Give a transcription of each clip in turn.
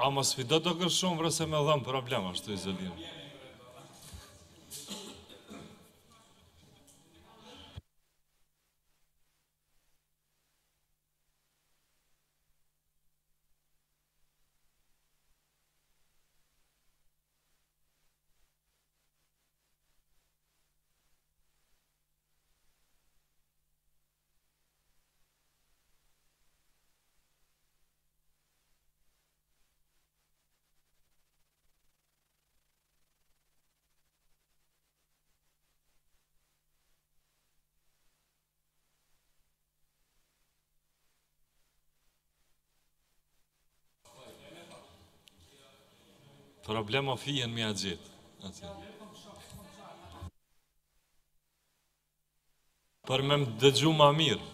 A më sfido të kërë shumë vërse me dhëmë problem ashtu izolim. Problem o fijen mi a gjithë. Për me më dëgju ma mirë.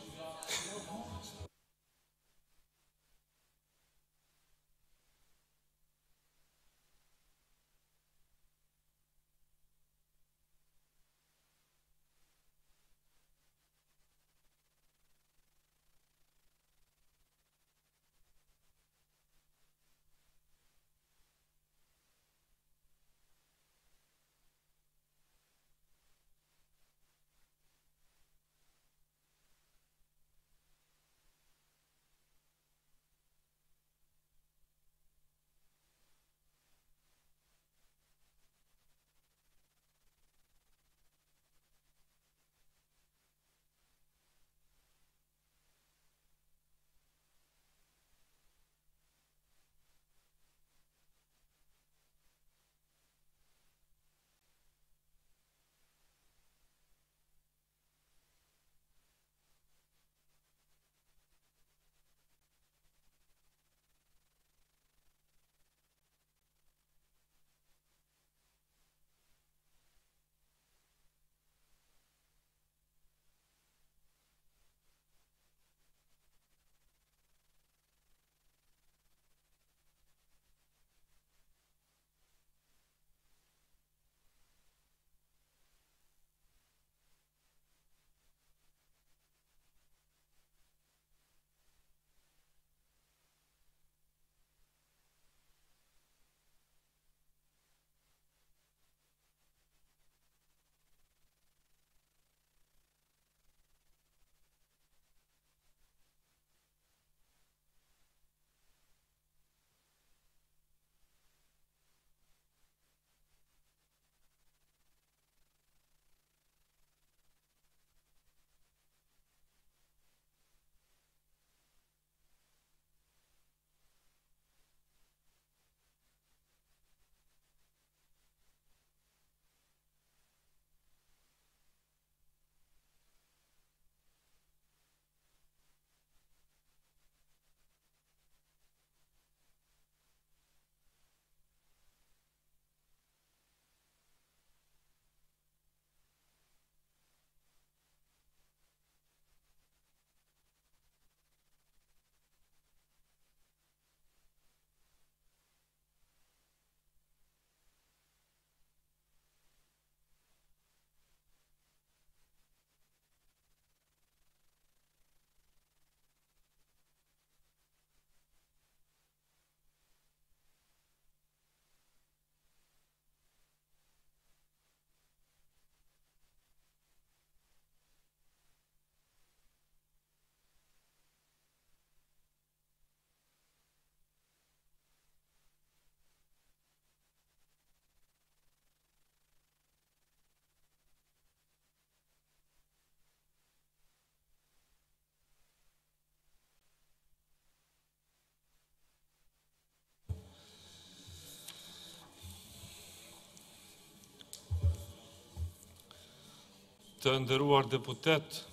Të nderuar deputet,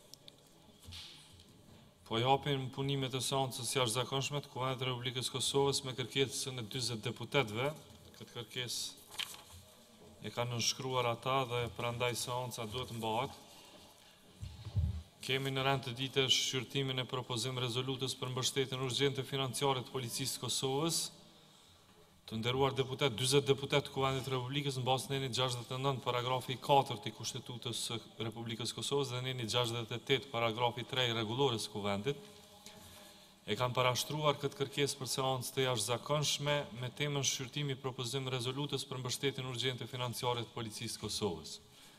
po i hapim punimet e seancës jashtëzakonshme të Kuvendit të Republikës Kosovës me kërkesën e 40 deputetëve. Këtë kërkesë e kanë nënshkruar ata dhe prandaj seanca duhet mbahet. Kemi në rend të ditësh shqyrtimin e propozim rezolutës për mbështetjen urgjente financiare të Policisë së Kosovës. Të nderuar deputet, 40 deputet të Kuvendit të Republikës në bazë të neni 69 paragrafi 4 të Kushtetutës së Republikës Kosovës dhe neni 68 paragrafi 3 rregullores së Kuvendit, e kanë parashtruar këtë kërkesë për seancë të jashtëzakonshme me temën shqyrtimi propozim rezolutës për mbështetjen urgjente financiare të Policisë Kosovës.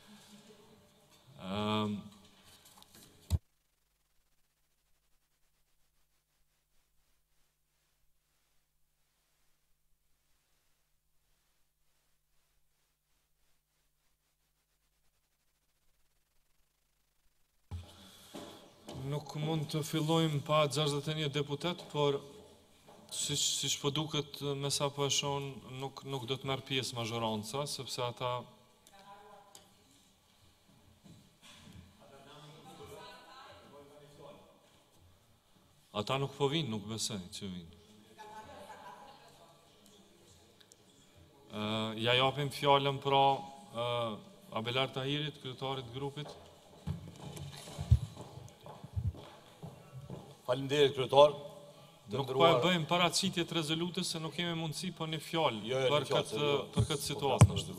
Nuk mund të fillojmë pa 61 deputet, por si po duket me sa po e shoh, nuk do të merr pjesë mazhoranca, sepse ata nuk po vinë, nuk besoj që vinë. Ja japim fjalën pra Abelar Tahirit, kryetarit grupit. Faleminderit, kryetar. Nuk po e bëjmë paraqitje të rezolutës se nuk kemi mundësi po një fjalë për këtë situatë.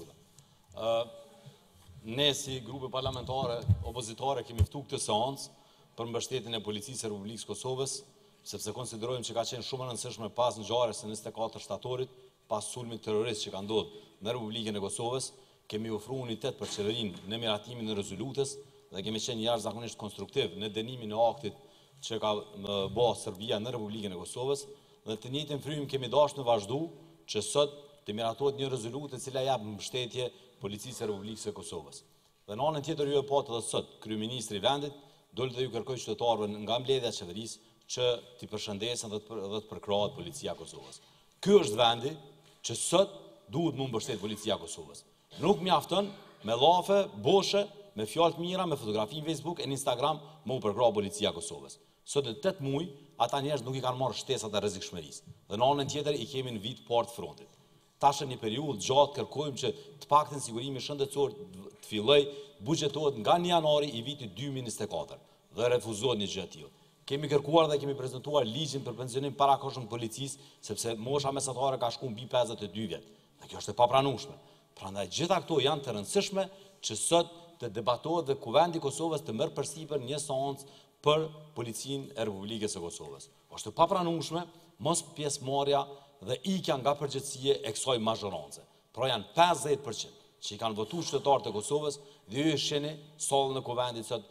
Ne si grupe parlamentare opozitare kemi ftuar këtë seancë për mbështetjen e Policisë së Republikës Kosovës, sepse konsiderojmë që ka qenë shumë e rëndësishme pas ngjarjes së 24 shtatorit, pas sulmit terrorist që ka ndodhur në Republikën e Kosovës, kemi ofruar unitet për qeverinë në miratimin e rezolutës dhe kemi qenë jashtëzakonisht konstruktiv në dënimin e aktit që ka bë Serbia në Republikën e Kosovës, dhe të njëjtën frym kemi dashur të vazhdu që sot të miratohet një rezolutë e cila jap mbështetje Policisë së Republikës së Kosovës. Dhe në anën tjetër ju e patë edhe sot kryeministri i vendit doli dhe ju kërkoi qytetarëve nga mbledhja e qeverisë që t'i përshëndesen dhe të përkrahet Policia e Kosovës. Ky është vendi që sot duhet mu mbështet Policia e Kosovës. Nuk mjafton me llafe, boshe, me fjalë të mira, me fotografi në Facebook e në Instagram mu përkrah Policia e Kosovës. Sot e 8 muaj, ata njerëz nuk i kanë marrë shtesat e rrezikshmërisë. Dhe në anën tjetër i kemi në vit port frontit. Tash në një periudhë gjatë kërkojmë që të paktën sigurimi shëndetësor të fillojë buxhetohet nga 1 janari i vitit 2024 dhe refuzohet një gjë e tillë. Kemi kërkuar dhe kemi prezantuar ligjin për pensionim parakohshëm të policisë, sepse mosha mesatare ka shkuar mbi 52 vjet. Dhe kjo është e papranueshme. Prandaj gjitha këto janë të rëndësishme që sot të debatohet dhe Kuvendi i Kosovës të merr përsipër një seancë për Policinë e Republikës së Kosovës. Është e papranueshme mos pjesëmarrja dhe ikja nga përgjegjësia e kësaj mazhorance. Pra janë 50% që i kanë votuar qytetarët e Kosovës dhe ju e shihni sallën e Kuvendit sot,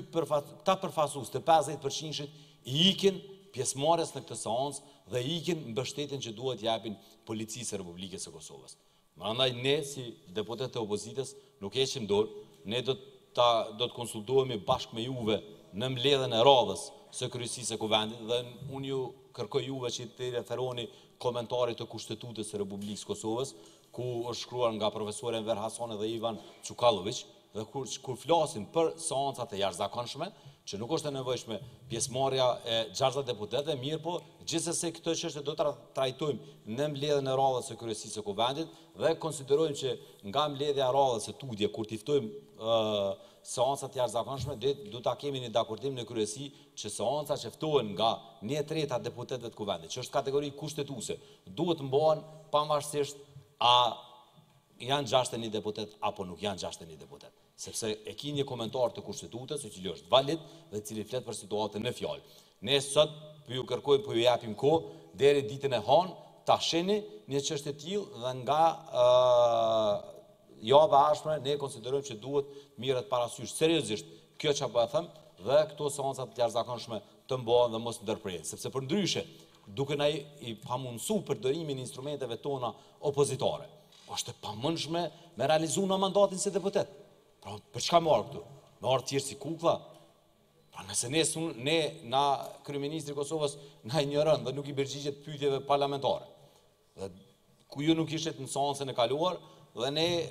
këta përfaqësues të 50%-shit i ikin pjesëmarrjes në këtë seancë dhe i ikin mbështetjen që duhet japin Policisë së Republikës së Kosovës. Prandaj ne si deputet të opozitës nuk heqim dorë, ne do të konsultohemi bashkë me juve në mbledhjen e radhës së kryesisë së Kuvendit dhe unë ju kërkoj juve që të referoni komentarit të Kushtetutës së Republikës Kosovës, ku është shkruar nga profesorë Enver Hasani dhe Ivan Çukallović, dhe kur flasin për seancat e jashtëzakonshme, që nuk është e nevojshme pjesëmarrja e 60 deputetëve, mirë po, gjithsesi këtë çështje do ta trajtojmë në mbledhjen e radhës së kryesisë së Kuvendit dhe konsiderojmë që nga mbledhja e radhës së tutje kur t'i ftojmë seancat e jashtëzakonshme, do ta kemi një dakordim në kryesi që seancat që ftohen nga 1/3 deputetëve të Kuvendit, që është kategori kushtetuese, duhet mbahen pavarësisht a janë 61 deputet apo nuk janë 61 deputet. Sepse e ki një komentar të Kushtetutës, i cili është valid dhe cili flet për situatën në fjalë. Ne sot po ju kërkojmë, po ju japim kohë deri ditën e hanë ta shihni një çështje të tillë dhe nga java ashme ne konsiderojmë që duhet mirët parasysh seriozisht kjo që po e them dhe këto seancat të jashtëzakonshme të mbahen dhe mos ndërprehen, sepse përndryshe duke na i pamundsuar përdorimin e instrumenteve tona opozitare. Është e pamundshme me realizuar në mandatin si deputet. Pra, për çka marr këtu? Me ardh tjerë si kuklla? Pra, nëse na kryeministri i Kosovës na ignoron dhe nuk i përgjigjet pyetjeve parlamentare. Dhe ku ju nuk ishit në seancën e kaluar dhe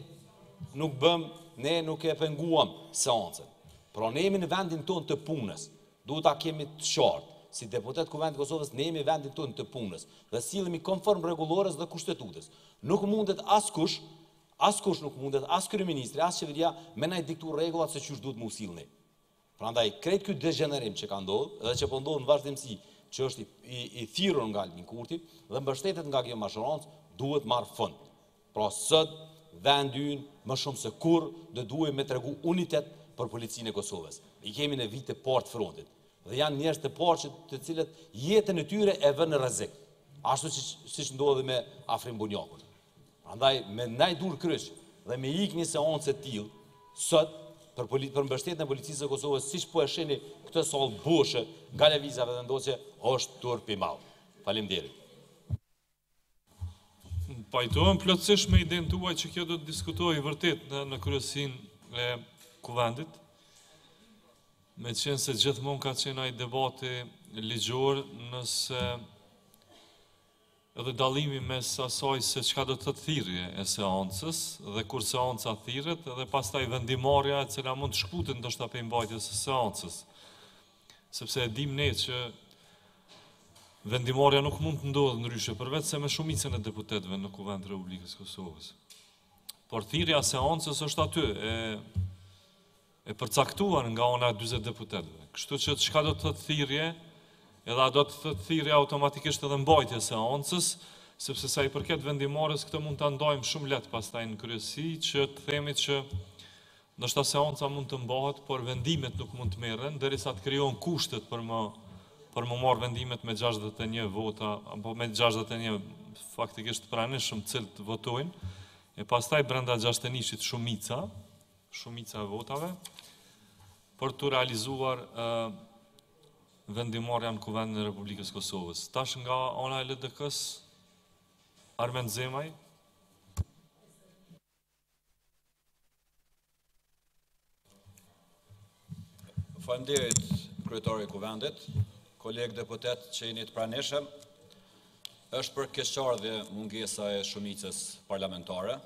ne nuk e penguam seancën. Pra, ne jemi në vendin tonë të punës. Duhet ta kemi të qartë. Si deputet Kuvendit Kosovës, ne jemi vendin tonë të punës dhe sillemi konform rregullores dhe Kushtetutës. Nuk mundet askush nuk mundet, as kryeministri, as qeveria me na i diktu rregullat se çysh duhet mu sillni. Prandaj krejt ky degenerim që ka ndodhur dhe që po ndodh në vazhdimsi, që është i thirrur nga Albin Kurti dhe mbështetet nga kjo mazhorancë, duhet marr fund. Pra sot vendi ynë më shumë se kurrë do duhet me tregu unitet për policinë e Kosovës. I kemi në vit të port frontit. dhe janë njerëz të parë të cilët jetën e tyre e vënë në rrezik. Ashtu siç ndodhi me Afrim Bunjakun. Prandaj me ndaj dur kryq dhe me ik një seancë të tillë sot për mbështetjen e policisë së Kosovës, siç po e shihni këtë sallë bushe nga lëvizjave dhe ndosje, është turp i madh. Faleminderit. Pajtohem plotësisht me idenë tuaj që kjo do të diskutohej vërtet në kryesinë e kuvendit, me qenë se gjithmonë ka qenë ai debati ligjor, nëse edhe dallimi mes asaj se çka do të thotë thirrje e seancës dhe kur seanca thirret dhe pastaj vendimarrja e cila mund të shkutet ndoshta pe mbajtjes së seancës. Sepse e dim ne që vendimarrja nuk mund të ndodhë ndryshe përveç se me shumicën e deputetëve në Kuvend të Republikës Kosovës. Por thirrja e seancës është aty e përcaktuar nga ana e 40 deputetëve. Kështu që çka do të thotë thirrje, edhe do të thotë thirrje automatikisht edhe mbajtje e seancës, sepse sa i përket vendimarrjes këtë mund ta ndajmë shumë lehtë pastaj në kryesi që të themi që ndoshta seanca mund të mbahet, por vendimet nuk mund të merren derisa të krijohen kushtet për më marrë vendimet me 61 vota, apo me 61 faktikisht pranishëm cilët votojnë, e pastaj brenda 61-shit shumica e votave, për të realizuar vendimarrja në Kuvendin e Republikës Kosovës. Tash nga ana e LDK-s, Armend Zemaj. Faleminderit kryetari i Kuvendit, kolegë deputet që jeni të pranishëm. Është për keqardhje mungesa e shumicës parlamentare.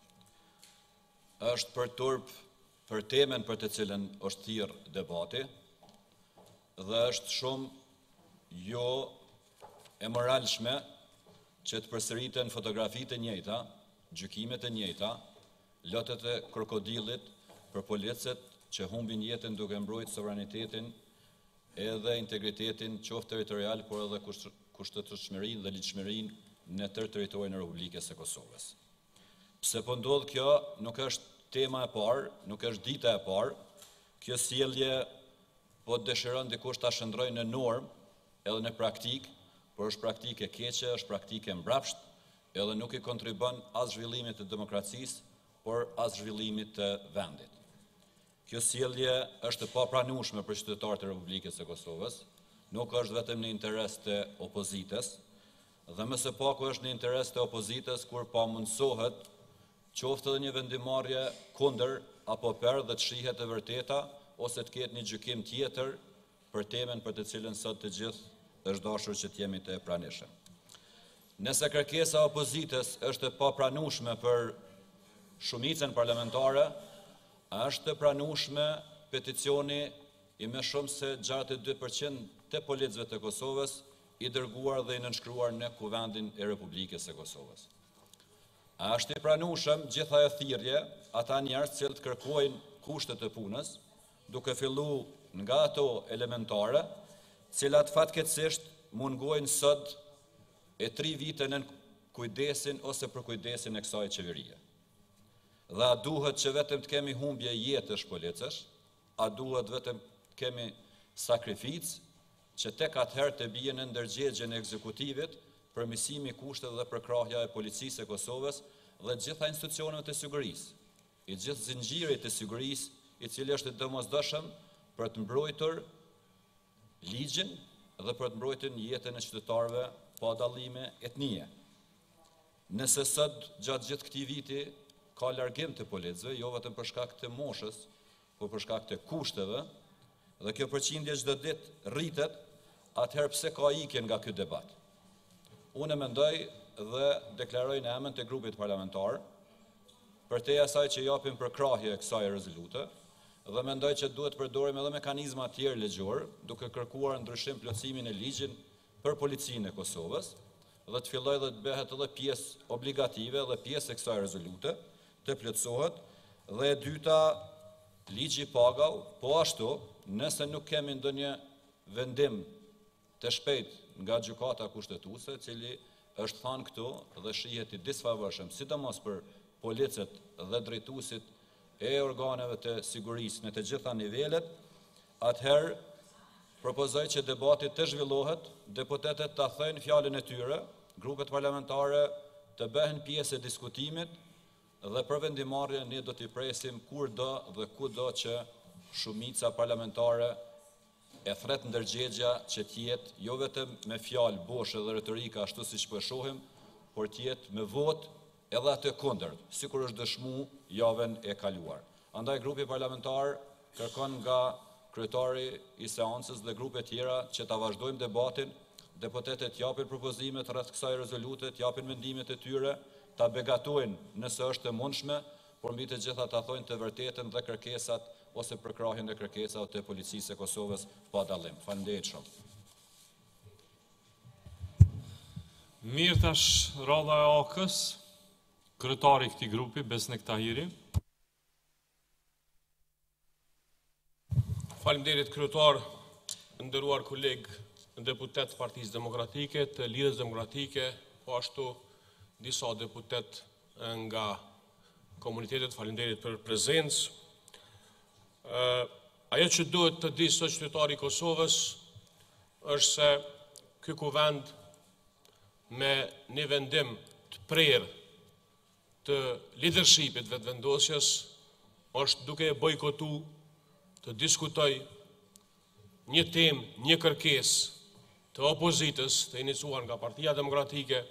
Është për turp për temen për të cilën është thirr debati dhe është shumë jo e moralshme që të përsëriten fotografitë e njëjta, gjykimet e njëjta, lotët e krokodillit për policët që humbin jetën duke mbrojtur sovranitetin edhe integritetin qoftë territorial, por edhe kushtetshmërinë dhe ligjshmërinë në tërë territorin e Republikës së Kosovës. Pse po ndodh kjo, nuk është tema e parë, nuk është dita e parë. Kjo sjellje po dëshiron dikush ta shndrojë në normë edhe në praktikë, por është praktikë e keqe, është praktikë e mbrapsht, edhe nuk i kontribon as zhvillimit të demokracisë, por as zhvillimit të vendit. Kjo sjellje është e papranueshme për qytetarët e Republikës së Kosovës, nuk është vetëm në interes të opozitës, dhe më së paku është në interes të opozitës kur pa mundsohet qoftë edhe një vendimarrje kundër apo për dhe të shihet e vërteta ose të ketë një gjykim tjetër për temen për të cilën sot të gjithë është dashur që të jemi të pranishëm. Nëse kërkesa e opozitës është e papranueshme për shumicën parlamentare, është e pranueshme peticioni i më shumë se 62% të policëve të Kosovës i dërguar dhe i nënshkruar në Kuvendin e Republikës së Kosovës. Është i pranueshëm gjitha e thirrje ata njerëz që kërkojnë kushtet e punës, duke filluar nga ato elementare, cilat fatkeqësisht mungojnë sot e 3 vite në kujdesin ose për kujdesin e kësaj qeverie. Dhe a duhet që vetëm të kemi humbje jetësh policësh, a duhet vetëm të kemi sakrificë që tek atëherë të bie në ndërgjegjen e ekzekutivit përmirësimi i kushteve dhe përkrahja e policisë së Kosovës dhe gjitha institucioneve të sigurisë, i gjithë zinxhirit të sigurisë, i cili është i domosdoshëm për të mbrojtur ligjin dhe për të mbrojtur jetën e qytetarëve pa dallime etnie. Nëse sot gjatë gjithë këtij viti ka largim të policëve, jo vetëm për shkak të moshës, por për shkak të kushteve, dhe kjo përqindje çdo ditë rritet, atëherë pse ka ikje nga ky debat? Unë mendoj dhe deklaroj në emër të grupit parlamentar, përtej asaj që japim përkrahje kësaj rezolute, dhe mendoj që duhet përdorim edhe mekanizma të tjerë ligjor, duke kërkuar ndryshim plotësimin e ligjit për policinë e Kosovës, dhe të filloj dhe të bëhet edhe pjesë obligative dhe pjesë e kësaj rezolute, të plotësohet, dhe e dyta ligji pagau, po ashtu, nëse nuk kemi ndonjë vendim të shpejt nga gjykata kushtetuese, cili është thënë këtu dhe shihet i disfavorshëm, sidomos për policët dhe drejtuesit e organeve të sigurisë në të gjitha nivelet, atëherë propozoj që debati të zhvillohet, deputetet të thëjnë fjalën e tyre, grupet parlamentare të bëhen pjesë e diskutimit dhe për vendimarrje ne do t'i presim kur do dhe ku do që shumica parlamentare e thret ndërgjegja që t'jetë jo vetëm me fjalë boshe dhe retorika ashtu siç po e shohim, por t'jetë me vot edhe atë kundërt, sikur është dëshmu javën e kaluar. Andaj grupi parlamentar kërkon nga kryetari i seancës dhe grupe tjera që ta vazhdojmë debatin, deputetet japin propozimet rreth kësaj rezolute, japin mendimet e tyre, ta begatojnë nëse është e mundshme, por mbi të gjitha ta thojnë të vërtetën dhe kërkesat ose përkrahjen e kërkesave të policisë së Kosovës pa dallim. Faleminderit shumë. Mirë, tash rradha e AK-s, kryetari i këtij grupi, Besnik Tahiri. Faleminderit kryetar, nderuar koleg deputet Partisë Demokratike, të Lidhjes Demokratike, po ashtu disa deputet nga komunitetet, faleminderit për prezencë. Ajo që duhet të di sot qytetari i Kosovës është se ky kuvend me një vendim të prerë të leadershipit vetëvendosjes është duke e bojkotu të diskutoj një temë, një kërkesë të opozitës të iniciuar nga Partia Demokratike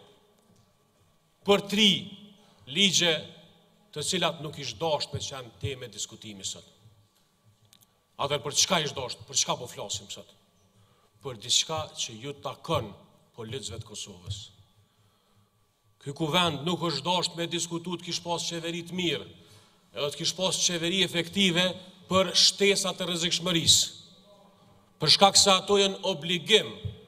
për 3 ligje të cilat nuk ishtë dashur me qenë temë e diskutimi sot. Atër për çka ishtë dashur, për çka po flasim sot? Për diçka që ju takon politicëve të Kosovës. Ky kuvend nuk është dashur me diskutu të kish pas qeveri të mirë, edhe të kish pas qeveri efektive për shtesat të rrezikshmërisë. Për shkak se ato janë obligim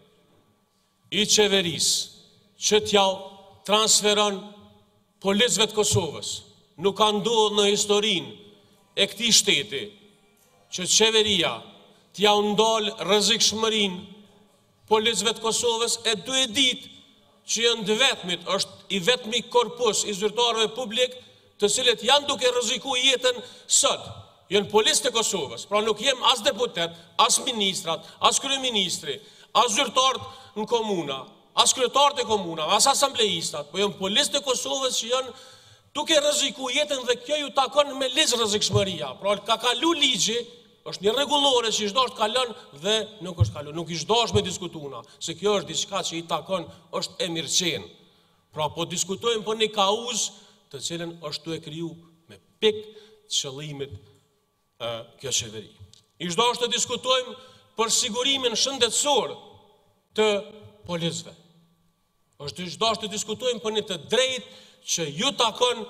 i qeverisë që t'ja transferon policëve të Kosovës. Nuk ka ndodhur në historinë e këtij shteti që qeveria t'ja ndal rrezikshmërinë policëve të Kosovës e duhet ditë që janë të vetmit, është i vetmi korpus i zyrtarëve publik të cilët janë duke rrezikuar jetën sot. Janë policë të Kosovës, pra nuk jem as deputet, as ministrat, as kryeministri, as zyrtarët në komuna, as kryetarët e komuna, as asambleistat, po janë policë të Kosovës që janë duke rrezikuar jetën dhe kjo ju takon me ligj rrezikshmëria. Pra ka kalu ligji, është një rregullore që ishtë dashur të kalon dhe nuk është kalu, nuk ishtë dashur me diskutuna, se kjo është diçka që i takon, është e mirëqenë. Pra po diskutojmë për një kauzë të cilën është të e kriju me pik qëllimit kjo qeveri. Ishtë dashur të diskutojmë për sigurimin shëndetësor të policëve. Është dashur të diskutojmë për një të drejtë që ju takon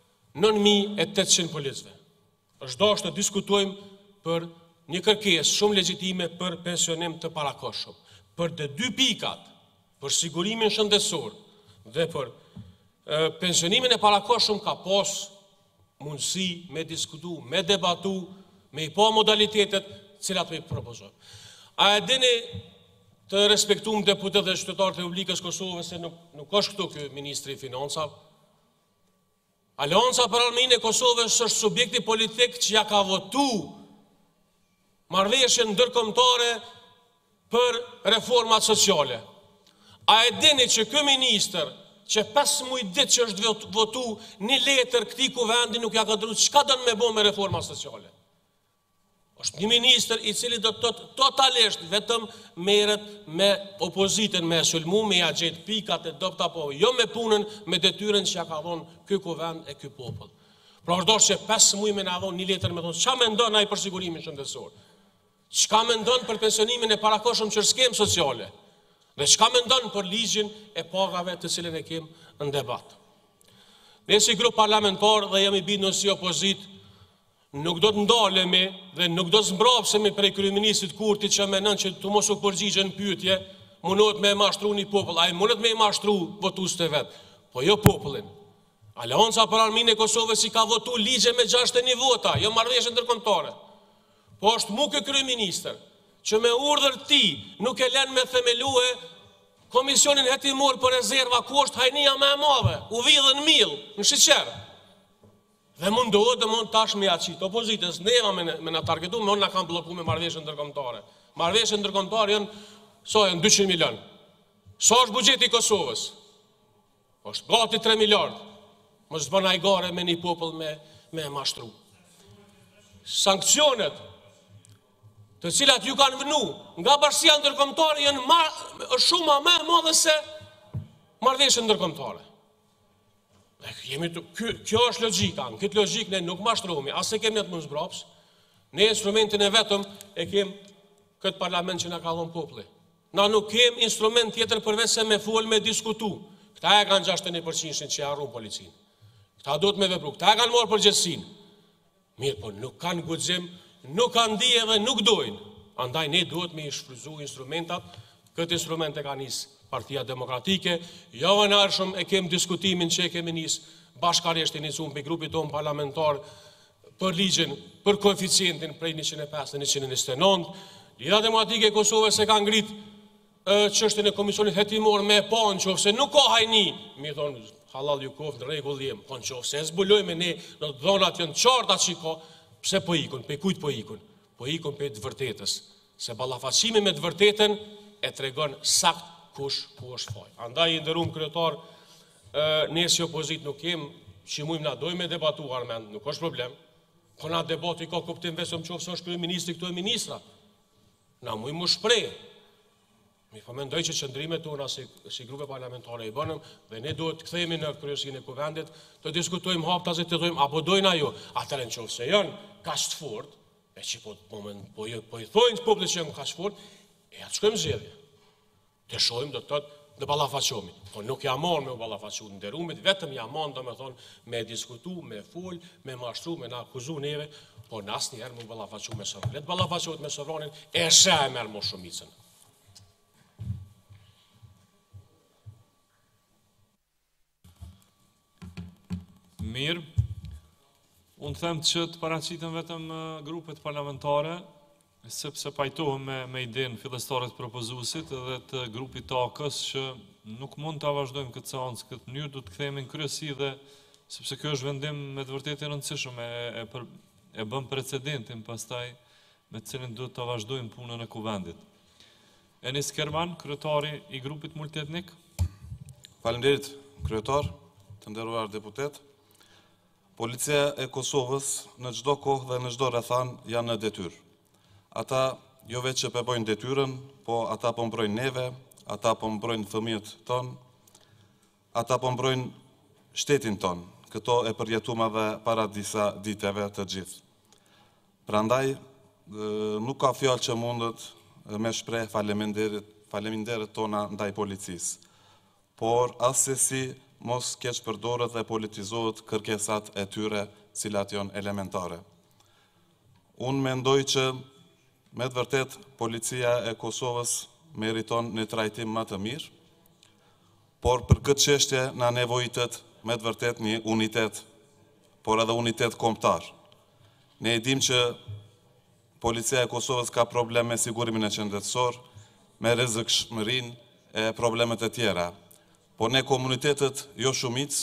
9.800 policëve. Është dashur të diskutojmë për një kërkesë shumë legjitime për pensionim të parakohshëm, për të 2 pikat, për sigurimin shëndetësor dhe për pensionimin e parakohshëm ka pas mundësi me diskutu, me debatu, me i pa modalitetet cilat me i propozojmë. A e dini të respektuar deputetët dhe qytetarët e Republikës Kosovës se nuk është këtu ky ministri i financave? Aleanca për Armiqin e Kosovës është subjekti politik që ja ka votu marrëveshjen ndërkombëtare për reformat sociale. A e dini që ky ministër që 15 ditë që është votu një letër këtij kuvendi nuk ja ka dhënë çka do me bëj me reforma sociale? Është një ministër i cili do të totalisht vetëm merret me opozitën, me sulmu, me ja gjetë pikat e dobta, po jo me punën, me detyrën që ja ka dhënë ky kuvend e ky popull. Pra është dashur që 5 muaj me na dhon një letër me thonë ç'a mendon ai për sigurimin shëndetësor? Çka mendon për pensionimin e parakohshëm që është skemë sociale? Dhe çka mendon për ligjin e pagave të cilën e kemë në debat? Ne si grup parlamentar dhe jemi bindur si opozitë nuk do të ndalemi dhe nuk do të zmbrapsemi prej kryeministit Kurti që mendon që të mos u përgjigjen pyetje, mundohet me mashtru një popull, ai mundet me mashtru votuesit e vet, po jo popullin. Aleanca për Armiqin e Kosovës i ka votu ligje me 61 vota, jo marrëveshje ndërkombëtare. Po është mu ky kryeministër që me urdhër ti nuk e lën me themelue komisionin hetimor për rezerva ku është hajnia më e madhe, u vidhën mill në sheqer. Dhe mundohet dhe mund tash me jaqit opozitës, neva me na targetu, me unë na kanë bloku me marrëveshje ndërkombëtare. Marrëveshjet ndërkombëtare janë 200 milion. Sa është buxheti i Kosovës? Është gati 3 miliard. Mos bën ai gare me një popull me mashtru. Sankcionet të cilat ju kanë vënu nga bashkia ndërkombëtare janë shumë më e madhe se marrëveshjet ndërkombëtare. Kjo është logjika. Në këtë logjikë ne nuk mashtrohemi, as e kemi atë mundësbraps. Ne instrumentin e vetëm e kem këtë parlament që na ka dhënë populli. Na nuk kem instrument tjetër përveç se me fol, me diskutu. Këta e kanë 61% që harron policinë. Këta duhet me vepru, këta e kanë marrë përgjegjësinë. Mirë, po nuk kanë guxim, nuk kanë dije dhe nuk dojnë. Andaj ne duhet me i shfrytëzu instrumentat. Këtë instrument e ka nis Partia Demokratike. Javënarshëm e kem diskutimin që e kemi nis bashkërisht iniciuar me grupin tonë parlamentar për ligjin, për koeficientin prej 105 në 129. Lidha Demokratike e Kosovës e ka ngrit çështën e komisionit hetimor me pa nëse nuk ka hajni, mi thonë halal ju kof në rregull jem, po nëse e zbulojmë ne, do të dhonat janë qarta çiko, pse po ikun, pe kujt po ikun? Po ikun pe të vërtetës, se ballafaqimi me të vërtetën e tregon sakt kush ku është faj. Andaj i nderuar kryetar, ne si opozit nuk kem çimujm na dojmë debatuar me, nuk është problem. Po na debati ka kuptim vetëm nëse është kryeministri këtu e ministra. Na mujmë më shpreh. Mi po mendoj që qëndrimet tona si grupe parlamentare i bënëm dhe ne duhet të kthehemi në kryesinë e kuvendit, të diskutojmë haptazi, të thojmë apo dojnë ajo, atëherë nëse janë kaq të fortë, e që po i thojnë popullit që janë kaq të fortë, e atë shkojmë zgjedhje. Të shohim do të thotë në ballafaqohemi. Po nuk ja marr me u ballafaqu nderumit, vetëm ja marr domethënë me diskutu, me fol, me mashtru, me na akuzu neve, po në asnjëherë më ballafaqu me sovranin. Le të ballafaqohet me sovranin, e sheh merr më shumicën. Mirë, unë them që të paraqiten vetëm grupet parlamentare, sepse pajtohem me idenë fillestare të propozuesit dhe të grupit të AK-s që nuk mund të vazhdojmë këtë seancë këtë mënyrë, do të kthehemi në kryesi dhe sepse kjo është vendim me të vërtetë i rëndësishëm, e bën precedentin pastaj me të cilin duhet të vazhdojmë punën e kuvendit. Enis Kerman, kryetari i grupit multietnik. Faleminderit, kryetar, të nderuar deputet. Policia e Kosovës në çdo kohë dhe në çdo rrethan janë në detyrë. Ata jo vetë që përbojnë detyrën, po ata po mbrojnë neve, ata po mbrojnë fëmijët tonë, ata po mbrojnë shtetin tonë. Këto e përjetuam edhe para disa diteve të gjithë. Prandaj nuk ka fjalë që mundet me shpreh faleminderit tona ndaj policisë. Por asesi mos keq përdoret dhe politizohet kërkesat e tyre, cilat janë elementare. Unë mendoj që me të vërtet policia e Kosovës meriton një trajtim më të mirë, por për këtë çështje na nevojitet me të vërtet një unitet, por edhe unitet kombëtar. Ne e dim që policia e Kosovës ka problem me sigurimin e qendror, me rrezikshmërinë e problemet e tjera. Po ne komunitetet jo shumic,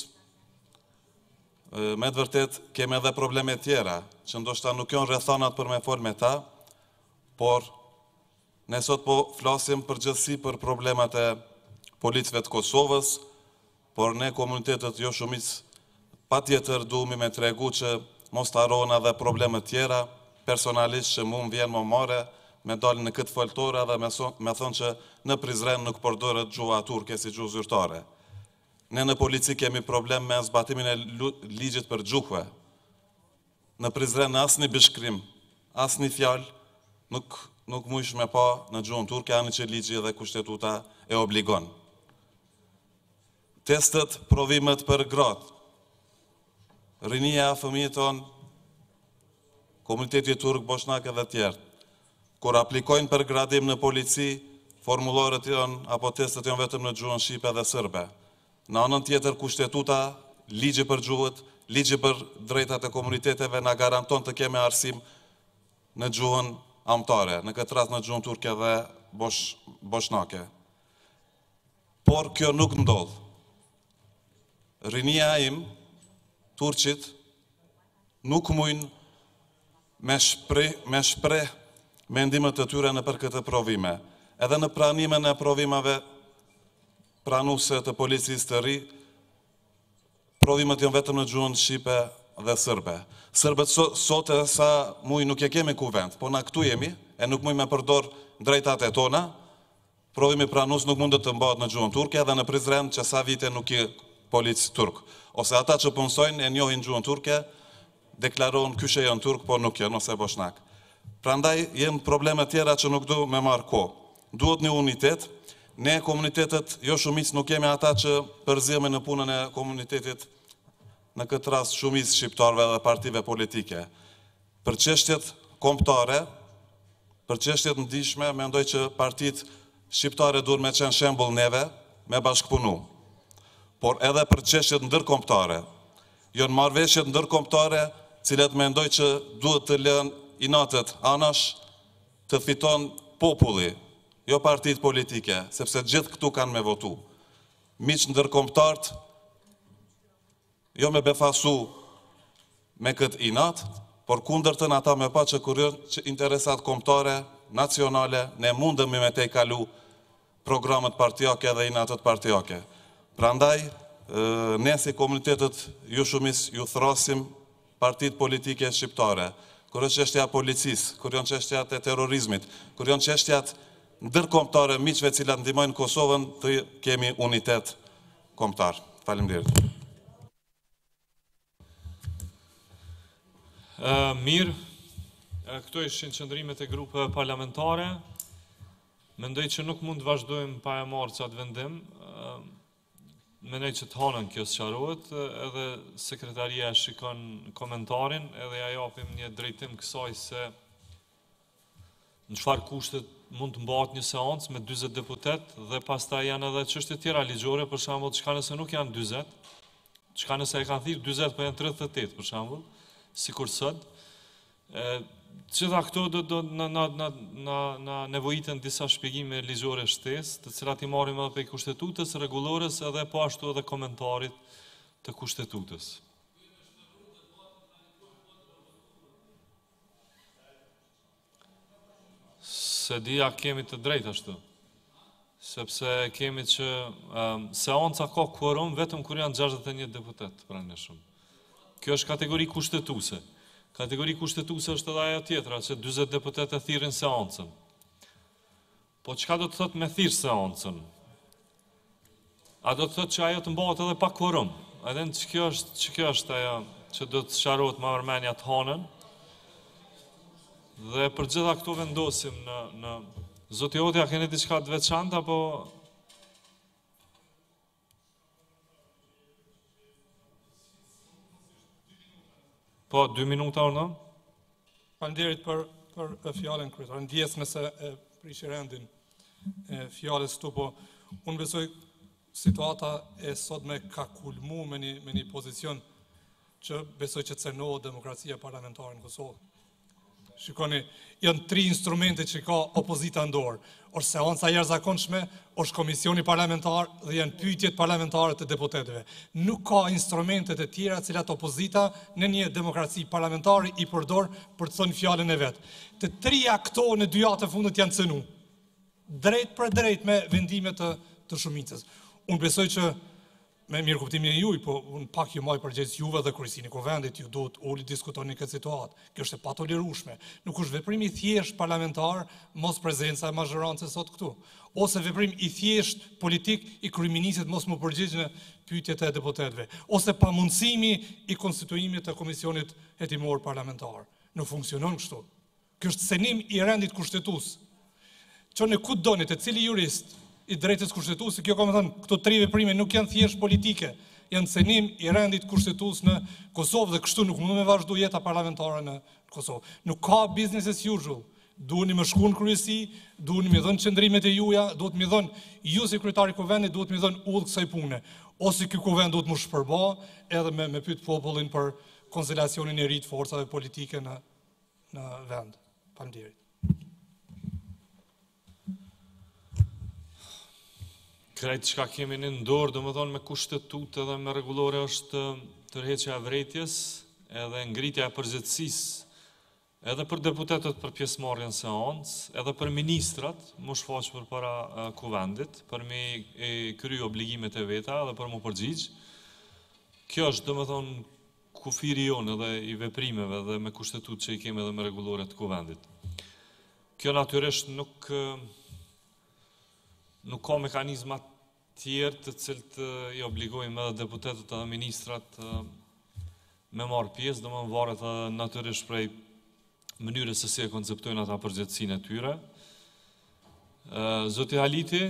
me të vërtet kemi edhe probleme tjera, që ndoshta nuk janë rrethanat për me fol me ta, por ne sot po flasim përgjithësi për problemet e policëve të Kosovës, por ne komunitetet jo shumic patjetër duhemi me tregu që mos të harrohen edhe problemet tjera, personalisht që mu më vjen më mare, me dalë në këtë foltore dhe me thonë që në Prizren nuk përdoret gjuha turke si gjuhë zyrtare. Ne në polici kemi problem me zbatimin e ligjit për gjuhëve. Në Prizren asë një bishkrim, asë një fjalë nuk mujsh me pa në gjuhën turke, anë që ligji dhe kushtetuta e obligon. Testet, provimet për gratë, rinia fëmijët tonë, komuniteti turk, boshnak edhe tjerë. Kur aplikojnë për gradim në polici, formularët janë, apo testet janë vetëm në gjuhën shqipe dhe sërbe. Në anën tjetër kushtetuta, ligji për gjuhët, ligji për drejtat e komuniteteve na garanton të kemi arsim në gjuhën amtare, në këtë rast në gjuhën turke dhe boshnake. Por kjo nuk ndodh. Rinia im, turqit, nuk mujnë me shpreh mendimet të tyre në për këtë provime. Edhe në pranimin e provimave pranuese të policisë të ri, provimet janë vetëm në gjuhën shqipe dhe sërbe. Sërbet sot e sa muj nuk e kemi kuvend, po na këtu jemi, e nuk muj me përdor drejtat e tona, provimi pranues nuk mundet të mbahet në gjuhën turke, edhe në Prizren që sa vite nuk je polic turk. Ose ata që punësojnë e njohin gjuhën turke, deklarohen kyshe janë turk, po nuk janë, ose boshnak. Prandaj jenë probleme tjera që nuk du me marrë kohë. Duhet një unitet, ne komunitetet jo shumic nuk jemi ata që përzihemi në punën e komunitetit, në këtë rast shumic shqiptarve dhe partive politike. Për çështjet kombëtare, për çështjet ndihshme, mendoj që partit shqiptare duhet me qenë shembull neve, me bashkëpunu. Por edhe për çështjet ndërkombëtare, janë marrëveshjet ndërkombëtare, cilat mendoj që duhet të lënë inatet anash, të fiton populli, jo partit politike, sepse gjithë këtu kanë me votu. Miq ndërkombëtarët, jo me befasu me këtë inat, por kundërtën ata me pa që kur janë interesat kombëtare, nacionale, ne mundemi me te kalu programet partijake dhe inatët partijake. Prandaj, ne si komunitetet ju shumis ju thrasim partit politike shqiptare, kur është çështja policisë, kur janë çështjat e terrorizmit, kur janë çështjat ndërkombëtare miqve cilat ndihmojnë Kosovën, të kemi unitet kombëtar. Faleminderit. Mirë, këto ishin qëndrimet e grupeve parlamentare. Mendoj që nuk mund të vazhdojmë pa e marrë qatë vendim. Mendoj që të hanën kjo sqarohet, edhe sekretaria shikon komentarin, edhe ja japim një drejtim kësaj se në çfarë kushtet mund të mbahet një seancë me 40 deputet, dhe pastaj janë edhe çështje tjera ligjore, për shembull, çka nëse nuk janë 40, çka nëse e kanë thirrë 40 po janë 38 për shembull, sikur sot. Gjitha këto do na nevojiten disa shpjegime ligjore shtesë, të cilat i marrim edhe prej kushtetutës rregullores, edhe po ashtu edhe komentarit të kushtetutës. Se dia kemi të drejtë ashtu, sepse kemi që seanca ka kvorum vetëm kur janë 61 deputet pranë. Kjo është kategori kushtetuese. Kategori kushtetuese është edhe ajo tjetra, që 40 deputet e thirrin seancën. Po çka do të thotë me thirr seancën? A do të thotë që ajo të mbahet edhe pa kvorum? Edhe që kjo është ajo që do të sqarohet me vërmendja të hanën. Dhe për gjitha këto vendosim në Zoti Jotja, keni diçka të veçantë apo po 2 minuta orë? Faleminderit për fjalën kryetar. Ndjes nëse e prishi rendin fjalës tu, po unë besoj situata e sotme ka kulmu me një pozicion që besoj që cënohet demokracia parlamentare në Kosovë. Shikoni, janë 3 instrumente që ka opozita në dorë. Është seanca jashtëzakonshme, është komisioni parlamentar dhe janë pyetjet parlamentare të deputetëve. Nuk ka instrumentet e tjera cilat opozita në një demokraci parlamentare i përdor për të thënë fjalën e vet. Të 3 këto në 2 javë të fundit janë cënu. Drejt për drejt me vendime të shumicës. Unë besoj që me mirë kuptimin e juj, po unë pak ju maj përgjegjës juve dhe kryesinë e Kuvendit, ju duhet uli diskutoni këtë situatë. Kjo është e patolerueshme. Nuk është veprim i thjesht parlamentar mos prezenca e mazhorancës sot këtu, ose veprim i thjesht politik i kryeministit mos më përgjigj në pyetjet e deputetëve, ose pamundësimi i konstituimit të komisionit hetimor parlamentar. Nuk funksionon kështu. Kjo është cenim i rendit kushtetues. Çoni ku doni, të cili jurist i drejtës kushtetuese, kjo ka më thënë, këto 3 veprime nuk janë thjesht politike, janë cenim i rendit kushtetues në Kosovë, dhe kështu nuk mund me vazhdu jeta parlamentare në Kosovë. Nuk ka business as usual. Duheni më shku në kryesi, duheni më dhënë qëndrimet e juja, duhet më dhënë ju si kryetari i kuvendit, duhet më dhënë udhë kësaj pune. Ose ky kuvend duhet më shpërba edhe me pyet popullin për konstelacionin e ri të forcave politike në vend. Faleminderit. Krejt çka kemi në dorë, domethënë me kushtetutë dhe me rregullore, është tërheqja e vërejtjes edhe ngritja e përgjegjësisë edhe për deputetët për pjesëmarrjen seancë, edhe për ministrat, më shfaq për para kuvendit, për me kry obligimet e veta dhe për më përgjigj. Kjo është, domethënë, kufiri jonë edhe i veprimeve dhe me kushtetut që i kemi edhe me rregullore të kuvendit. Kjo natyrisht nuk ka mekanizma tjerë të cilët i obligojmë edhe deputetët edhe ministrat me marrë pjesë, dhe më varet edhe natyrisht prej mënyrës se si e konceptojnë ata përgjegjësinë e tyre. Zoti Haliti,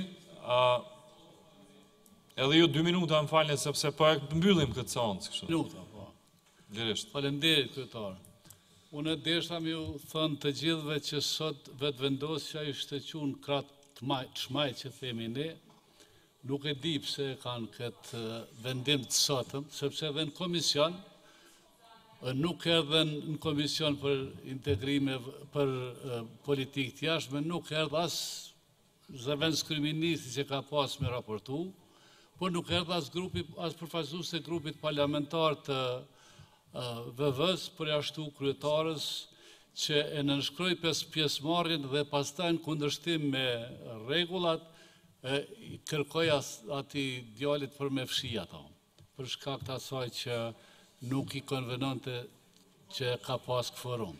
edhe ju 2 minuta më falni sepse po e mbyllim këtë seancë kështu. Minuta, po. Lirisht. Faleminderit, kryetar. Unë desha me ju thënë të gjithëve që sot vetëvendosja i shtequn kratë të shmaj që themi ne, nuk e di pse kanë këtë vendim të sotëm, sepse edhe në komision, nuk erdhe në komision për integrime për politikë të jashtme, nuk erdhe as zëvendës kryeministri që ka pas me raportu, por nuk erdhe as përfaqësues të grupit parlamentar të VV-s përjashtu kryetarës që e nënshkroi pjesëmarrjen dhe pastaj në kundërshtim me rregullat kërkoi atij djalit për me fshi ato, për shkak të asaj që nuk i konvenonte që ka pas kvorum.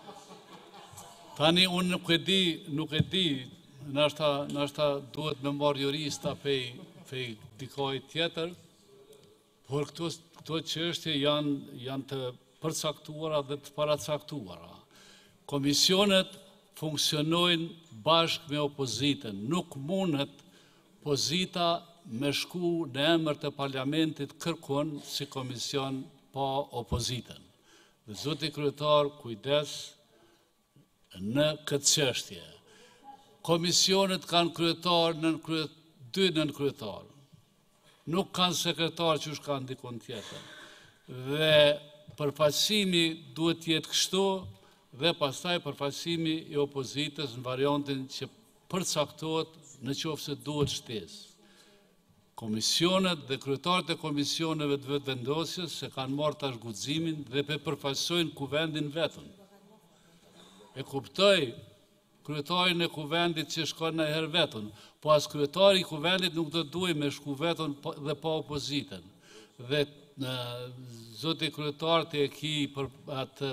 Tani unë nuk e di, nashta duhet me marrë jurista pej dikoj tjetër, por këto çështje janë të përcaktuara dhe të paracaktuara. Komisionet funksionojnë bashkë me opozitën, nuk mundet pozita me shku në emër të parlamentit kërkon si komision pa opozitën. Dhe zoti kryetar, kujdes në këtë çështje. Komisionet kanë kryetar, 2 nënkryetar. Nuk kanë sekretar që është kanë dikon tjetër. Dhe përfaqësimi duhet jetë kështu dhe pastaj përfaqësimi i opozitës në variantin që përcaktohet në qoftë se duhet shtesë. Komisionet dhe kryetarët e komisioneve të vetëvendosjes se kanë marrë tash guximin dhe përfaqësojnë kuvendin vetën. E kuptoj kryetarin e kuvendit që shkon në herë vetën, po as kryetari i kuvendit nuk do të duhej me shku vetën dhe pa opozitën. Dhe zoti kryetar të e ki për atë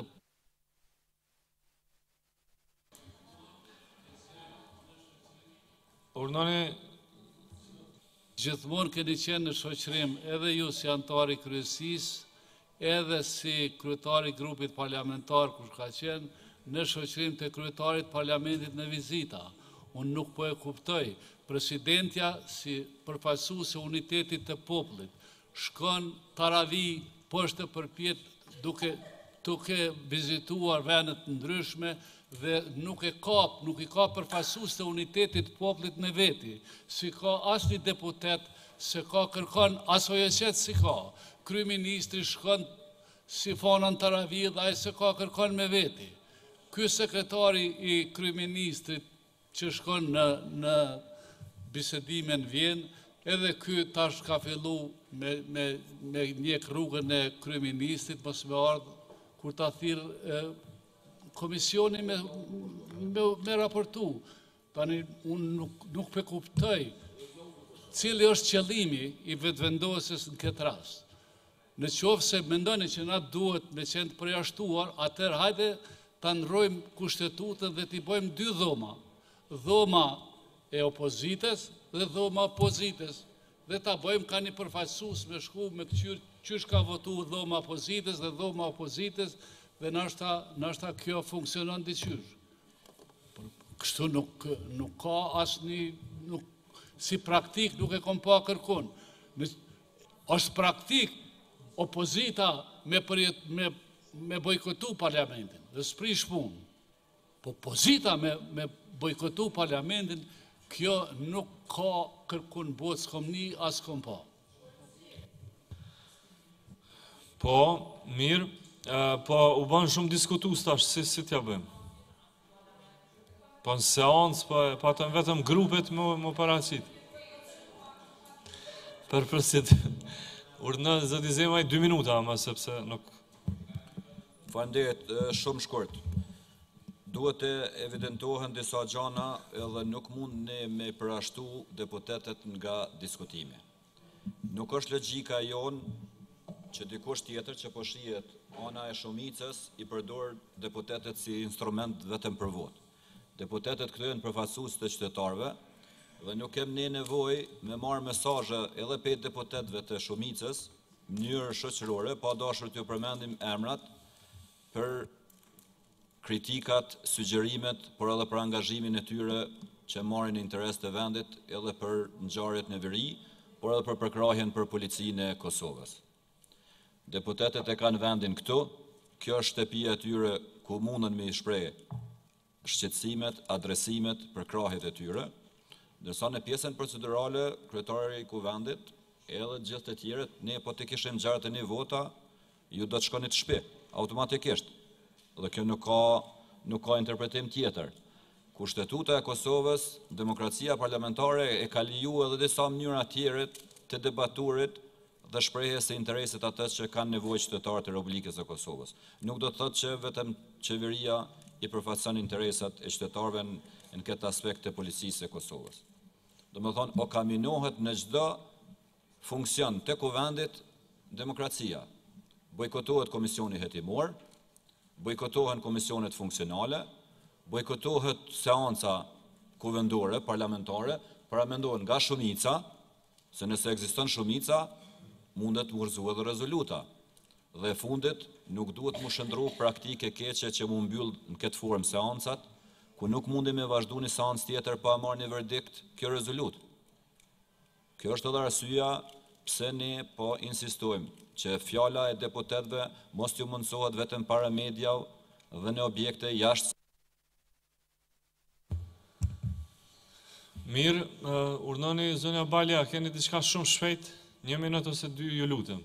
Urnoni, gjithmonë keni qenë në shoqërim edhe ju si antari kryesisë, edhe si kryetari grupit parlamentar kush ka qenë, në shoqërim të kryetarit parlamentit në vizita. Unë nuk po e kuptoj. Presidentja si përfaqësues e unitetit të popullit shkon taravi poshtë përpjet duke vizituar vendet ndryshme dhe nuk i ka përfaqësues të unitetit të popullit me veti. Si ka asnjë deputet, se ka kërkon asojëqet si ka. Kryeministri shkon si fonan taravi dhe ai se ka kërkon me veti. Ky sekretari i kryeministrit që shkon në bisedime në Vjenë, edhe ky tash ka fillu me njek rrugën e kryeministrit, mos me ardhë kur ta thirrë komisioni me raportu. Tani unë nuk pe kuptoj cili është qëllimi i vetëvendosjes në këtë rast. Në qoftë se mendoni që na duhet me qenë të përjashtuar, atëherë hajde ta ndrojmë kushtetutën dhe t'i bëjmë 2 dhoma. Dhoma e opozitës dhe dhoma opozitës. Dhe ta bëjmë ka një përfaqësues me shku me qysh ka votu dhoma opozitës dhe dhoma opozitës dhe nashta kjo funksionon diqysh. Kështu nuk ka asnjë, si praktik nuk e kom pa kërkon. Është praktik opozita me bojkotu parlamentin dhe s'prish punë. Po opozita me bojkotu parlamentin, kjo nuk ka kërkun botë s'kom ni as kom pa. po, mirë, po u bën shumë diskutues tash, si t'ja bëjmë? Po në seancë, po patëm vetëm grupet më paraqit. Për urdhënon zoti Zemaj 2 minuta, ama sepse nuk... Faleminderit, shumë shkurt. duhet të evidentohen disa gjana edhe nuk mund ne me përashtu deputetet nga diskutimi. Nuk është logjika jonë që dikush tjetër që po shihet ana e shumicës i përdor deputetet si instrument vetëm për votë. Deputetet këtu janë përfaqësues të qytetarëve dhe nuk kem ne nevojë me marrë mesazhe edhe pe deputetëve të shumicës në mënyrë shoqërore, pa dashur t'ju përmendim emrat për kritikat, sugjerimet, por edhe për angazhimin e tyre që marrin interes të vendit, edhe për ngjarjet në veri, por edhe për përkrahjen për policinë e Kosovës. Deputetet e kanë vendin këtu, kjo është shtëpia e tyre ku mundën me i shpreh shqetësimet, adresimet, përkrahjet e tyre, ndërsa në pjesën procedurale, kryetari i kuvendit, edhe gjithë të tjerët, ne po të kishim ngjarjet e një vota, ju do të shkoni të shtëpi, automatikisht. Dhe kjo nuk ka interpretim tjetër. Kushtetuta e Kosovës, demokracia parlamentare e ka liju edhe disa mënyra tjera të debaturit dhe shprehjes së interesit atës që kanë nevojë qytetarët e Republikës së Kosovës. Nuk do të thotë që vetëm qeveria i përfaqëson interesat e qytetarëve në këtë aspekt të policisë e Kosovës. Domethënë, o kaminohet në çdo funksion të kuvendit demokracia. Bojkotohet komisioni hetimor, bojkotohen komisionet funksionale, bojkotohet seanca kuvendore, parlamentare, paramendohen nga shumica, se nëse ekziston shumica, mundet më rëzu edhe rezoluta. Dhe fundit, nuk duhet më shëndru praktike keqe që më mbyll në këtë formë seancat, ku nuk mundi me vazhdu një seancë tjetër pa marrë një verdikt kjo rezolut. Kjo është edhe arsyeja pse ne po insistojmë që fjala e deputetëve mos t'ju mundsohet vetëm para mediave dhe në objekte jashtë. Mirë, urnoni zonja Balja, keni diçka shumë shpejt, 1 minutë ose 2, ju lutem.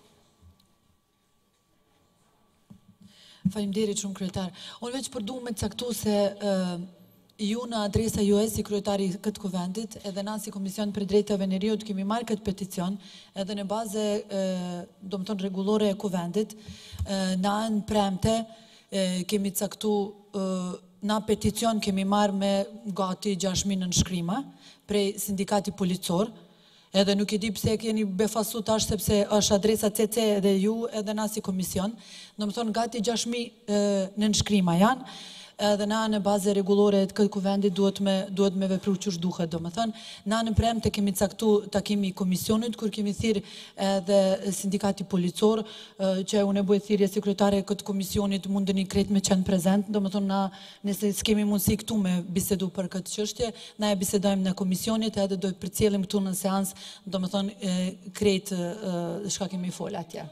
Faleminderit shumë kryetar. Unë veç përdu me caktu se ju në adresa juaj si kryetari këtë kuvendit, edhe na si Komision për Drejtave e Njeriut kemi marrë këtë peticion, edhe në baze do më tonë rregullore e kuvendit, na në premte kemi caktu, na peticion kemi marrë me gati 6.000 nënshkrima prej sindikati policor, edhe nuk e di pse keni befasu tash sepse është adresa CC edhe ju edhe na si komision, do më thonë gati 6.000 nënshkrima janë, edhe na në bazë rregullore të këtë kuvendit duhet me vepru qysh duhet, do më thënë. Na në premte kemi caktu takimi i komisionit, kur kemi thirë edhe sindikati policor, që unë e bëjë thirje sekretare këtë komisionit mundën i krejt me qenë prezent, do më thënë na nëse s'kemi mundësi këtu me bisedu për këtë qështje, na e bisedojmë në komisionit edhe do të përcjellim këtu në seans, do më thënë krejt shka kemi folë atje.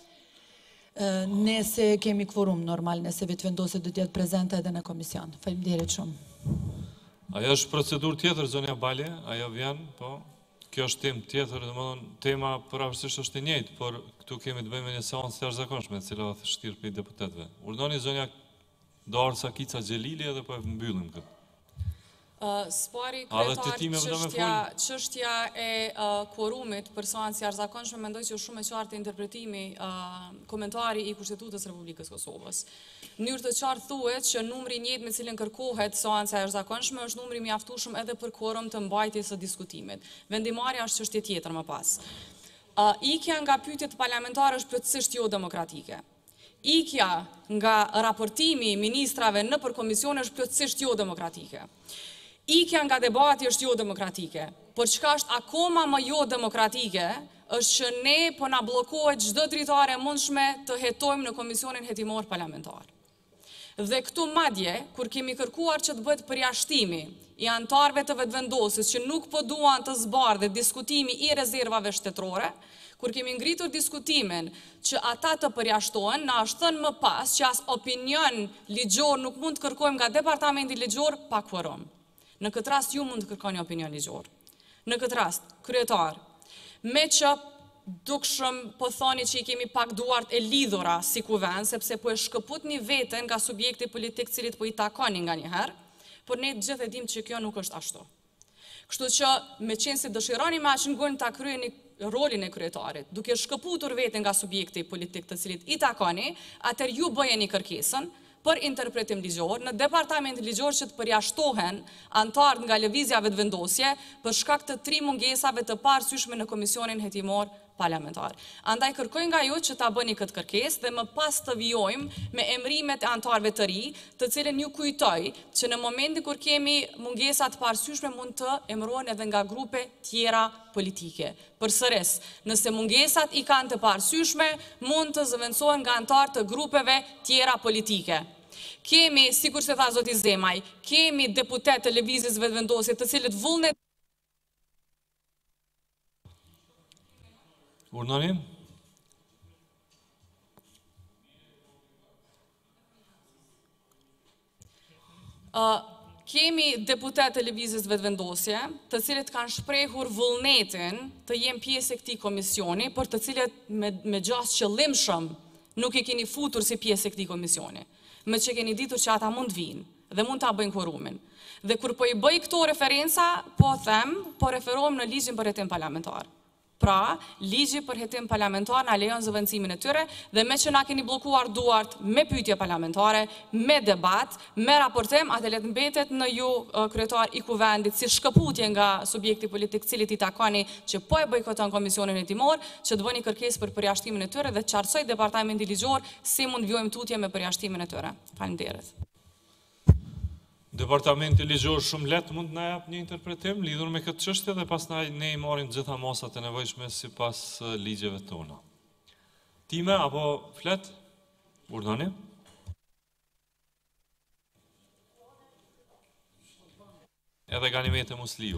Nëse kemi kvorum normal, nëse vetë vendose do t'jetë prezente edhe në komision. Faleminderit shumë. Ajo është procedur tjetër, zonja Balje, ajo vjen, po, kjo është temë tjetër, tema përravërsisht është e njëjtë, por këtu kemi të bëjmë një seancë të jashtëzakonshme, e cila është shtirë për deputetëve. Urdhoni zonja Dorë Sakica Xhelili edhe po e mbyllim këtë. Spari kryetar, çështja e kvorumit për seancë jashtëzakonshme mendoj që është shumë e qartë interpretimi komentari i Kushtetutës Republikës Kosovës. Në mënyrë të qartë thuhet që numri i njëjtë me cilin kërkohet seanca e jashtëzakonshme është numri mjaftueshëm edhe për kvorum të mbajtjes së diskutimit. Vendimarrja është çështje tjetër më pas. Ikja nga pyetjet parlamentare është plotësisht jo demokratike. Ikja nga raportimi i ministrave nëpër komision është plotësisht jo demokratike. Ikja nga debati është jo demokratike, por çka është akoma më jo demokratike, është që ne po na bllokohet çdo dritare e mundshme të hetojmë në komisionin hetimor parlamentar. Dhe këtu madje, kur kemi kërkuar që të bëhet përjashtimi i antarëve të vetëvendosjes që nuk po duan të zbardhet diskutimi i rezervave shtetërore, kur kemi ngritur diskutimin që ata të përjashtohen, na është thënë më pas që as opinion ligjor nuk mund të kërkojmë nga departamenti ligjor pa kvorum. Në këtë rast ju mund të kërkoni opinion ligjor. Në këtë rast, kryetar, me që dukshëm po thoni që i kemi pak duart e lidhura si kuvend, sepse po e shkëput një veten nga subjekti politik cilit po i takoni nga njëherë, por ne gjithë e dim që kjo nuk është ashtu. Kështu që me qenë si dëshironi ma që ngojnë ta kryeni rolin e kryetarit, duke shkëputur veten nga subjekti politik të cilit i takoni, atër ju bëjeni kërkesën, për interpretim ligjor në departamentin ligjor që të përjashtohen antarët nga lëvizjave të vendosje për shkak të 3 mungesave të parësyshme në komisionin hetimor parlamentar. Andaj kërkoj nga ju që ta bëni këtë kërkesë dhe më pas të vijojmë me emrimet e antarëve të ri, të cilën ju kujtoj që në momentin kur kemi mungesa të parësyshme mund të emërohen edhe nga grupe tjera politike. Përsëris, nëse mungesat i kanë të parësyshme, mund të zëvendësohen nga antarë të grupeve tjera politike. Kemi, sikur se tha zoti Zemaj, kemi deputet të lëvizjes vetëvendosje të cilët vullnet Urnënin? Kemi deputet të lëvizjes vetëvendosje, të cilët kanë shprehur vullnetin të jenë pjesë e këtij komisioni, për të cilët me gjasë qëllimshëm nuk i keni futur si pjesë e këtij komisioni, me që keni ditur që ata mund vinë dhe mund ta bëjnë quorumin. Dhe kur po i bëj këto referenca, po referohem në ligjin për hetim parlamentar. Pra, ligji për hetim parlamentar na lejon zëvendësimin e tyre dhe me që na keni bllokuar duart me pyetje parlamentare, me debat, me raportim, atë le të mbetet në ju kryetar i kuvendit si shkëputje nga subjekti politik cilit i takoni që po e bojkoton komisionin hetimor, që të bëni kërkesë për përjashtimin e tyre dhe të qartësoj departamentin ligjor si mund vjojmë tutje me përjashtimin e tyre. Faleminderit. Departamenti ligjor shumë lehtë mund na jap një interpretim lidhur me këtë çështje dhe pastaj ne I marrim të gjitha masat e nevojshme sipas ligjeve tona. Time apo flet? Urdhani? Edhe Ganimete Musliu.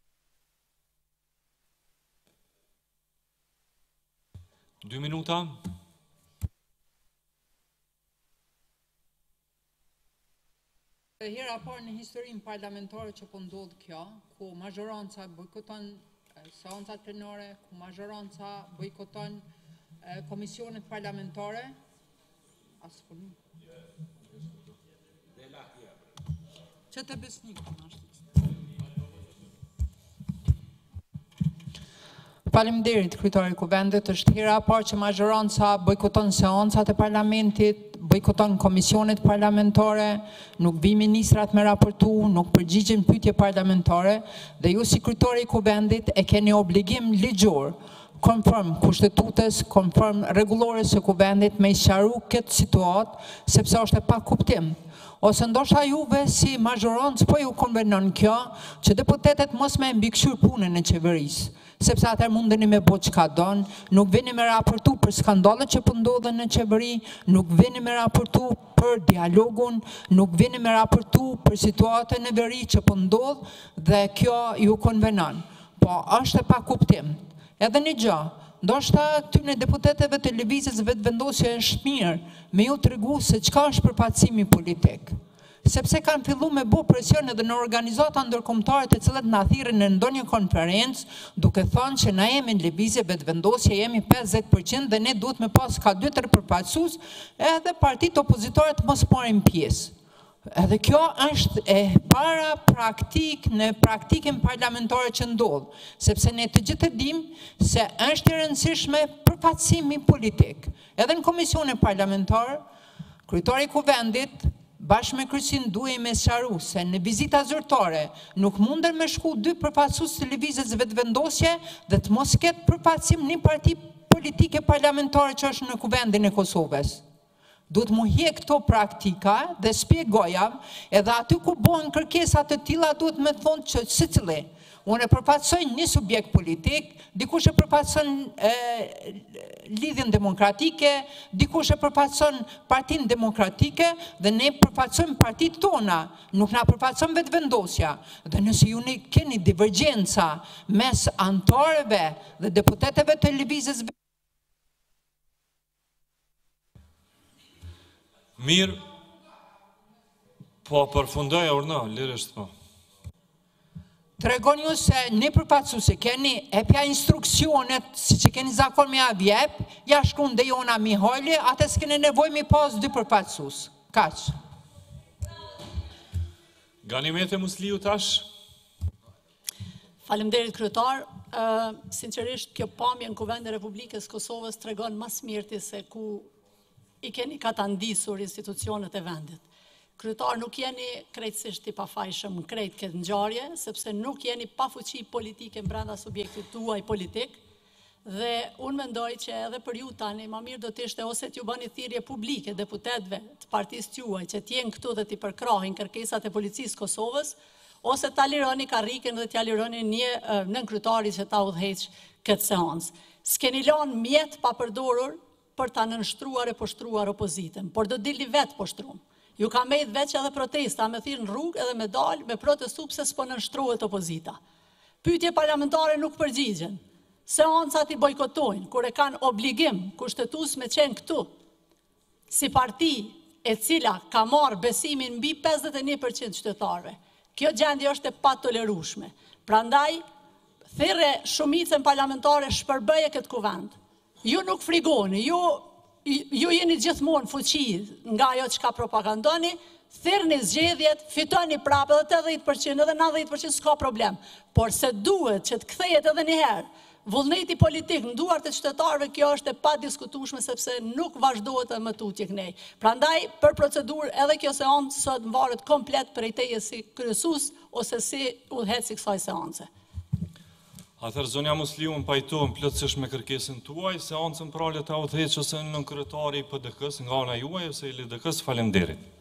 Dy minuta. Hera parë në historinë parlamentare që po ndodh kjo, ku mazhoranca bojkoton seancat plenare, ku mazhoranca bojkoton komisionet parlamentare, që të besnik Faleminderit, kryetari I Kuvendit, është hera parë që mazhoranca bojkoton seancat e parlamentit, bojkoton komisionet parlamentare, nuk vi ministrat me raportu, nuk përgjigjen pyetje parlamentare, dhe ju si kryetari I Kuvendit e keni obligim ligjor, konform kushtetutës, konform rregullores së Kuvendit me I sqaru këtë situatë, sepse është e pa kuptim. Ose ndoshta juve si mazhorancë po ju konvenon kjo që deputetet mos me mbikëqyr punën e qeverisë, sepse atër mundeni me bo çka don, nuk vini me raportu për skandalët që po ndodhen në qeveri, nuk vini me raportu për dialogun, nuk vini me raportu për situatën e veri që po ndodh dhe kjo ju konvenon. Po është e pa kuptim. Edhe një gjë, ndoshta këtyre deputetëve të lëvizjes vetëvendosje është mirë me ju tregu se çka është përfaqësimi politik. Sepse kanë fillu me bo presion edhe në organizata ndërkombëtare të cilat na thirrën në ndonjë konferencë, duke thënë që na jemi në lëvizje vetëvendosje, jemi 50% dhe ne duhet me pas ka 2-3 përfaqësues, edhe partitë opozitore të mos marrin pjesë. Edhe kjo është e para praktik në praktikën parlamentare që ndodh, sepse ne të gjithë dim se është I rëndësishme përfaqësimi politik. Edhe në komisione parlamentare, kryetari I Kuvendit bashkë me kryesin duhej me sqaru se në vizita zyrtare nuk munden me shku 2 përfaqësues të lëvizjes vetëvendosje dhe të mos ketë përfaqësim një parti politike parlamentare që është në Kuvendin e Kosovës. Duhet mu hjek këto praktika dhe spjegoja, edhe aty ku bëhen kërkesat të tilla duhet me thonë që secili. Unë e përfaqësoj një subjekt politik, dikush e përfaqëson lidhjen demokratike, dikush e përfaqëson Partinë Demokratike dhe ne përfaqësojmë partitë tona, nuk na përfaqëson vetëvendosja. Dhe nëse ju keni divergjenca mes antarëve dhe deputetëve të lëvizjes Mirë, po përfundoj urna, lirisht po. Tregon ju se ne përfaqësuese keni epja instruksionet, si që keni zakon me avjep, ja shkruan dhe Jona Mihajli, atë s'keni nevojë mi pas 2 përfaqësues. Kaq. Ganimete Musliu tash. Faleminderit kryetar. Sinqerisht kjo pamje në Kuvendin e Republikës Kosovës tregon mas mirti se ku i keni katandisur institucionet e vendit. Kryetar, nuk jeni krejtësisht i pafajshëm në krejt këtë ngjarje, sepse nuk jeni pa fuqi politike brenda subjektit tuaj politik, dhe unë mendoj që edhe për ju tani, ma mirë do të ishte ose t'ju bëni thirrje publike deputetëve të partisë tuaj që t'jenë këtu dhe t'i përkrahin kërkesat e policisë Kosovës, ose t'a lironi karriken dhe t'ja lironi një nën kryetari që ta udhëheq këtë seancë. S'keni lënë mjet pa përdorur për ta nënshtruar e poshtruar opozitën, por do dilni vetë poshtrum. Ju ka mejt veç edhe protesta, me thirë në rrugë edhe me dalë, me protestu pse s'po nënshtrohet opozita. Pyetje parlamentare nuk përgjigjen. Seancat i bojkotojnë, kur e kanë obligim kushtetues me qenë këtu, si parti e cila ka marrë besimin mbi 51% qytetarëve. Kjo gjendje është e patolerueshme. Prandaj, thirrje shumicën parlamentare shpërbëje këtë kuvend. Ju nuk frigoni, ju jeni gjithmonë fuqi nga ajo që ka propagandoni, thirrni zgjedhjet, fitoni prapë edhe 80% edhe 90% s'ka problem. Por se duhet që të kthehet edhe një herë vullneti politik në duart e qytetarëve, kjo është e padiskutueshme sepse nuk vazhdohet më tutje kënej. Prandaj, për procedurë, edhe kjo seancë sot varet komplet prej teje si kryesues ose si udhëheqës i kësaj seance. Atëherë, zonja Musliu, më pajtohem plotësisht me kërkesën tuaj, seancën pra le ta udhëheqë ose nën kryetari i PDK-s nga ana juaj ose i LDK-s. Faleminderit.